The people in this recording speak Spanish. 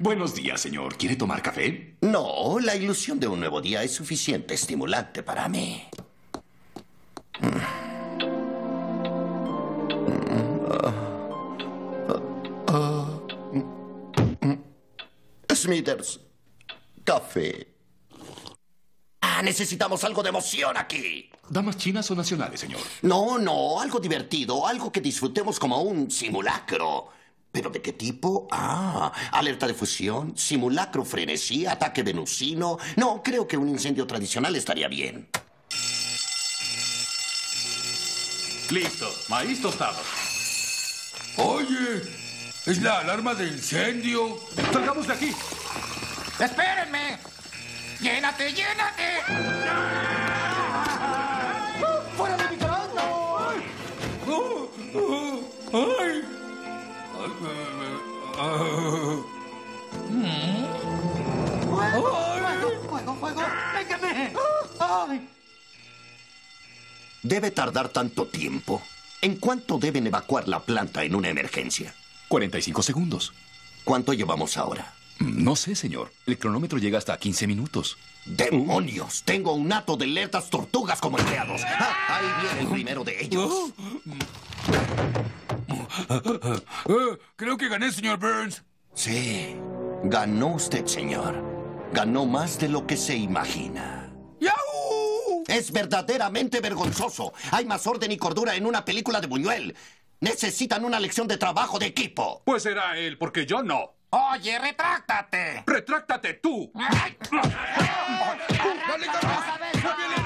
Buenos días, señor. ¿Quiere tomar café? No, la ilusión de un nuevo día es suficiente estimulante para mí. Smithers, café. Necesitamos algo de emoción aquí. ¿Damas chinas o nacionales, señor? No, algo divertido, algo que disfrutemos como un simulacro. ¿Pero de qué tipo? Alerta de fusión, simulacro frenesí, ataque venusino. No, creo que un incendio tradicional estaría bien. Listo, maíz tostado. Oye, es la alarma de incendio. ¡Salgamos de aquí! ¡Espérenme! ¡Llénate, llénate! ¡Fuera de microondas! ¡Ay! ¡Fuego! ¡Pégueme! ¡Ay! ¿Debe tardar tanto tiempo? ¿En cuánto deben evacuar la planta en una emergencia? 45 segundos. ¿Cuánto llevamos ahora? No sé, señor. El cronómetro llega hasta 15 minutos. ¡Demonios! Tengo un hato de alertas tortugas como empleados. Ahí viene el primero de ellos. Creo que gané, señor Burns. Sí, ganó usted, señor. Ganó más de lo que se imagina. ¡Yahoo! Es verdaderamente vergonzoso. Hay más orden y cordura en una película de Buñuel. Necesitan una lección de trabajo de equipo. Pues será él, porque yo no. Oye, retráctate. ¡Retráctate tú! Ay. ¡Dale, Carlos! ¡No viene!